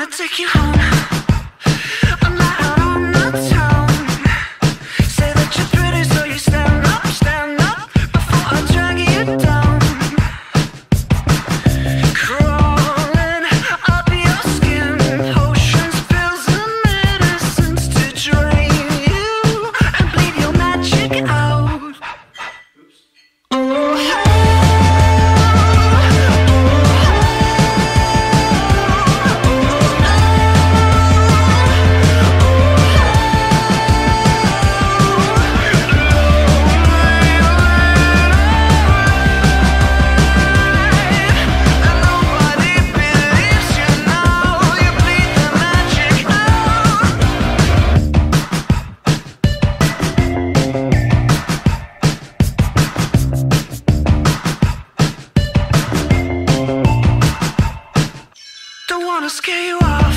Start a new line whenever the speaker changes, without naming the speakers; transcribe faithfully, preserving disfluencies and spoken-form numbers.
wanna take you home. I'm out on the town. Say that you're pretty, so you stand up, stand up before I drag you down. Crawling up your skin, potions, pills and medicines to drain you and bleed your magic out. Oh, hey. Don't wanna scare you off.